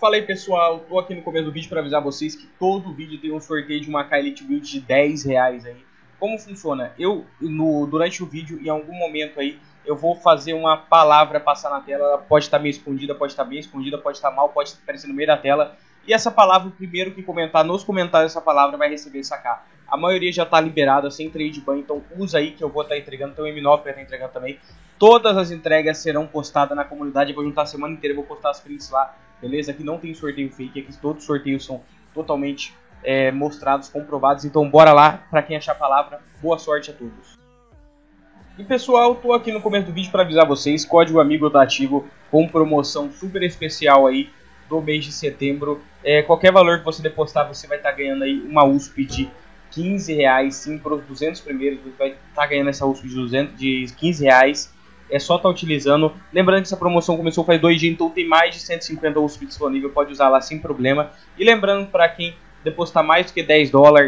Fala aí pessoal, tô aqui no começo do vídeo para avisar vocês que todo vídeo tem um sorteio de uma K Elite Build de R$10 aí. Como funciona? Durante o vídeo, em algum momento aí, eu vou fazer uma palavra passar na tela. Ela pode estar meio escondida, pode estar bem escondida, pode estar mal, pode aparecer no meio da tela. E essa palavra, o primeiro que comentar nos comentários essa palavra vai receber essa K. A maioria já está liberada, sem trade ban, então usa aí que eu vou estar entregando. Então o M9 vai estar entregando também. Todas as entregas serão postadas na comunidade. Eu vou juntar a semana inteira, vou postar as prints lá. Beleza? Aqui não tem sorteio fake, aqui todos os sorteios são totalmente mostrados, comprovados. Então bora lá, para quem achar a palavra, boa sorte a todos. E pessoal, tô aqui no começo do vídeo para avisar vocês, código amigo tá ativo com promoção super especial aí do mês de setembro. Qualquer valor que você depositar, você vai estar ganhando aí uma USP de R$15, sim, para os 200 primeiros, você vai estar ganhando essa USP de R$15. É só estar utilizando. Lembrando que essa promoção começou faz 2 dias, então tem mais de 150 USP disponível, pode usar lá sem problema. E lembrando para quem depositar mais do que $10,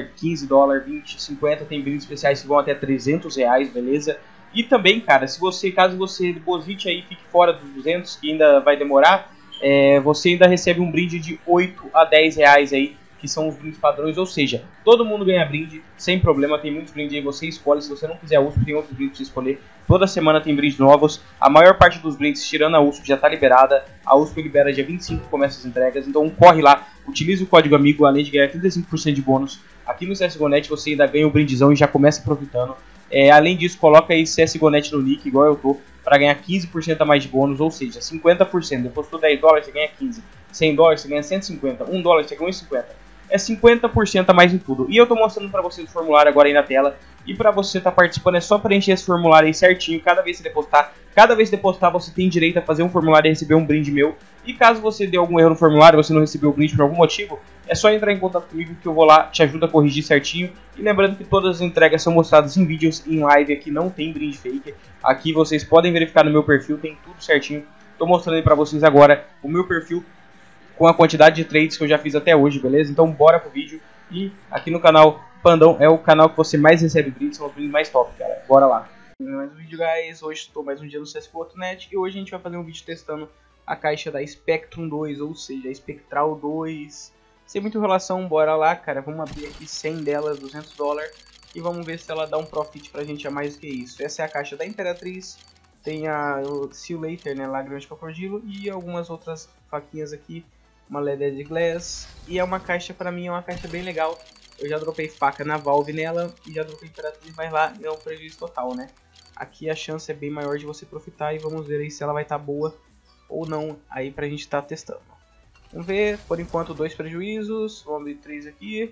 $15, 20, 50, tem brindes especiais que vão até R$300, beleza? E também, cara, caso você deposite aí e fique fora dos 200, que ainda vai demorar, você ainda recebe um brinde de R$8 a R$10 aí, que são os brindes padrões, ou seja, todo mundo ganha brinde, sem problema, tem muitos brindes aí, você escolhe, se você não quiser a USP, tem outros brindes pra você escolher, toda semana tem brindes novos, a maior parte dos brindes, tirando a USP, já tá liberada, a USP libera dia 25, começa as entregas, então corre lá, utilize o código amigo, além de ganhar 35% de bônus, aqui no CSGO.net você ainda ganha um brindezão e já começa aproveitando, além disso, coloca aí CSGO.net no nick, igual eu tô, para ganhar 15% a mais de bônus, ou seja, 50%, depositou $10, você ganha 15, $100 você ganha 150, $1 você ganha 1,50. É 50% a mais em tudo. E eu tô mostrando pra vocês o formulário agora aí na tela. E pra você estar participando é só preencher esse formulário aí certinho. Cada vez que você depositar, você tem direito a fazer um formulário e receber um brinde meu. E caso você dê algum erro no formulário, você não recebeu o brinde por algum motivo, é só entrar em contato comigo que eu vou lá, te ajudo a corrigir certinho. E lembrando que todas as entregas são mostradas em vídeos, em live, aqui não tem brinde fake. Aqui vocês podem verificar no meu perfil, tem tudo certinho. Tô mostrando aí pra vocês agora o meu perfil com a quantidade de trades que eu já fiz até hoje, beleza? Então bora pro vídeo. E aqui no canal Pandão é o canal que você mais recebe brindes, são os brindes mais top, cara. Bora lá. Mais um vídeo, guys. Hoje estou mais um dia no CSGO.net e hoje a gente vai fazer um vídeo testando a caixa da Spectrum 2, ou seja, a Spectral 2. Sem muita enrolação, bora lá, cara. Vamos abrir aqui 100 delas, $200, e vamos ver se ela dá um profit pra gente a mais do que isso. Essa é a caixa da Imperatriz. Tem o See You Later, né, Lágrimas de Crocodilo, e algumas outras faquinhas aqui. Uma LED Glass, e é uma caixa, pra mim é uma caixa bem legal. Eu já dropei faca na Valve nela e já dropei Imperatriz, mas lá é um prejuízo total, né? Aqui a chance é bem maior de você profitar e vamos ver aí se ela vai estar boa ou não aí pra gente estar testando. Vamos ver, por enquanto 2 prejuízos, vamos abrir 3 aqui.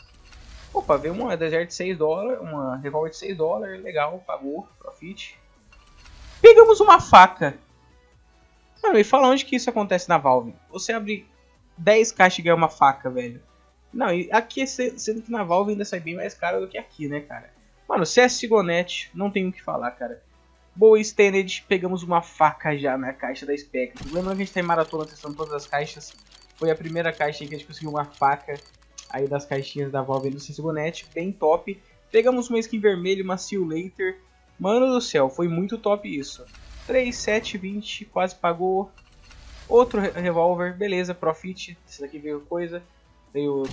Opa, veio uma Desert de $6, uma Revolver de $6, legal, pagou, profit. Pegamos uma faca. Mano, e fala onde que isso acontece na Valve? Você abre 10 caixas e ganha uma faca, velho. Não, e aqui, sendo que na Valve ainda sai bem mais caro do que aqui, né, cara? Mano, CSGO.net, não tem o que falar, cara. Boa Standard, pegamos uma faca já na caixa da Spectrum. Lembrando que a gente tá em maratona testando todas as caixas. Foi a primeira caixa em que a gente conseguiu uma faca aí das caixinhas da Valve no CSGO.net, bem top. Pegamos uma skin vermelha, uma See You Later. Mano do céu, foi muito top isso. 3, 7, 20, quase pagou. Outro revólver, beleza, profit. Esse daqui veio coisa. Veio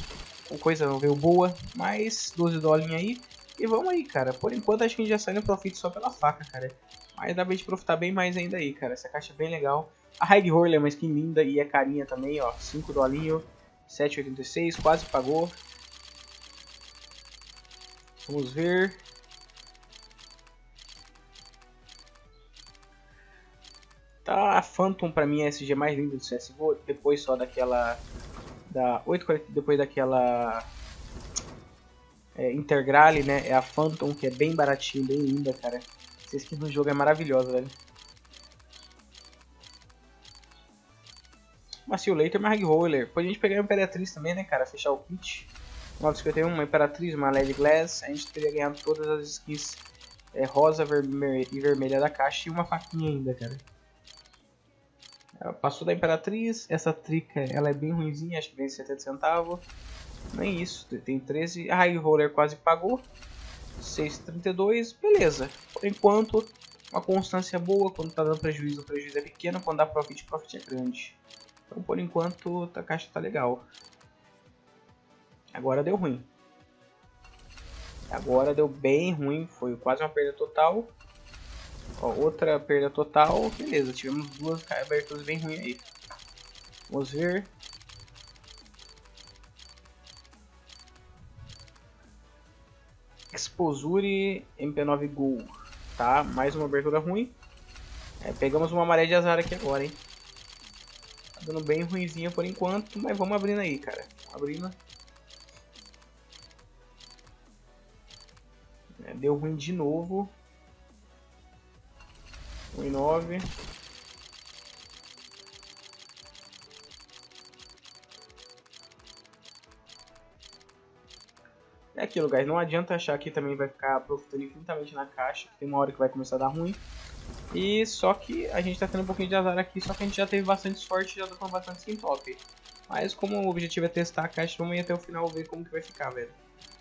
boa. Mais $12 aí. E vamos aí, cara. Por enquanto acho que a gente já sai no profit só pela faca, cara. Mas dá pra gente profitar bem mais ainda aí, cara. Essa caixa é bem legal. A High Roller é uma skin linda e é carinha também, ó. $5. 7,86, quase pagou. Vamos ver. Tá, a Phantom pra mim é a SG mais linda do CSGO, depois só daquela depois daquela Intergrale, né? É a Phantom, que é bem baratinha, bem linda, cara. Essa skin do jogo é maravilhosa, velho. Uma See You Later, uma Hag Roller. Depois a gente pegar a Imperatriz também, né, cara? Fechar o kit. 951, uma Imperatriz, uma LED Glass. A gente teria ganhado todas as skins rosa e vermelha da caixa e uma faquinha ainda, cara. Passou da Imperatriz, essa trica ela é bem ruimzinha, acho que vem 70 centavos. Nem isso, tem 13. A High Roller quase pagou. 6,32, beleza. Por enquanto, uma constância boa. Quando tá dando prejuízo, o prejuízo é pequeno. Quando dá profit, o profit é grande. Então por enquanto a caixa tá legal. Agora deu ruim. Agora deu bem ruim, foi quase uma perda total. Ó, outra perda total, beleza, tivemos duas aberturas bem ruins aí. Vamos ver. Exposure MP9 Gol, tá? Mais uma abertura ruim. Pegamos uma maré de azar aqui agora, hein? Tá dando bem ruimzinha por enquanto, mas vamos abrindo aí, cara. Abrindo. Deu ruim de novo. 1,9. É aquilo, guys. Não adianta achar que também vai ficar profitando infinitamente na caixa. Tem uma hora que vai começar a dar ruim. E só que a gente tá tendo um pouquinho de azar aqui. Só que a gente já teve bastante sorte e já tá com bastante skin top. Mas como o objetivo é testar a caixa, vamos ir até o final ver como que vai ficar, velho.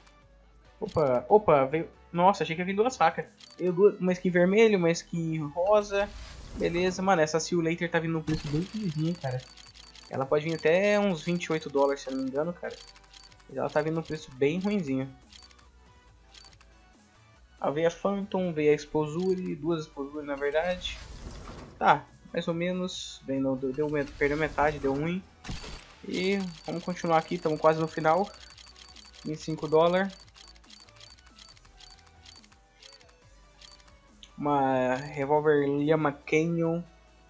Opa, veio... Nossa, achei que ia vir duas facas. Veio uma skin vermelha, uma skin rosa. Beleza, mano, essa Seal Later tá vindo num preço bem ruimzinho, cara. Ela pode vir até uns 28 dólares, se eu não me engano, cara. Mas ela tá vindo num preço bem ruimzinho. Veio a Phantom, veio a Exposure, duas Exposure na verdade. Tá, mais ou menos. Bem, não, perdeu metade, deu ruim. E vamos continuar aqui, estamos quase no final. 25 dólares. Uma Revolver Llama Canyon.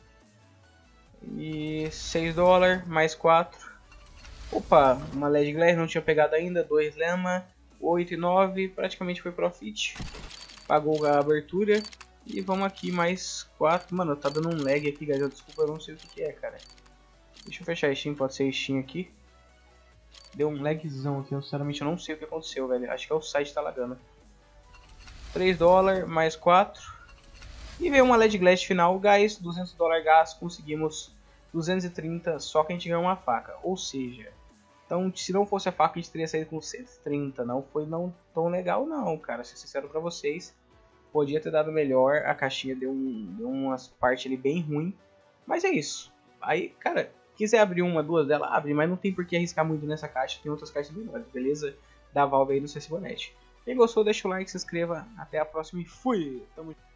E 6 dólares, mais 4. Opa, uma LED Glass não tinha pegado ainda. 2 Llama, 8 e 9. Praticamente foi profit. Pagou a abertura. E vamos aqui mais 4. Mano, tá dando um lag aqui, galera. Desculpa, eu não sei o que é, cara. Deixa eu fechar Steam, pode ser Steam aqui. Deu um lagzão aqui, eu sinceramente não sei o que aconteceu, velho. Acho que é o site tá lagando. 3 dólares, mais 4. E veio uma LED Glass final, guys, 200 dólares gás, conseguimos 230, só que a gente ganhou uma faca. Ou seja, então se não fosse a faca a gente teria saído com 130, não foi não tão legal não, cara, ser sincero pra vocês. Podia ter dado melhor, a caixinha deu umas partes ali bem ruim, mas é isso. Aí, cara, quiser abrir uma, duas dela, abre, mas não tem por que arriscar muito nessa caixa, tem outras caixas melhores, beleza? Da Valve aí no CSGO.net. Quem gostou, deixa o like, se inscreva, até a próxima e fui! Tamo junto.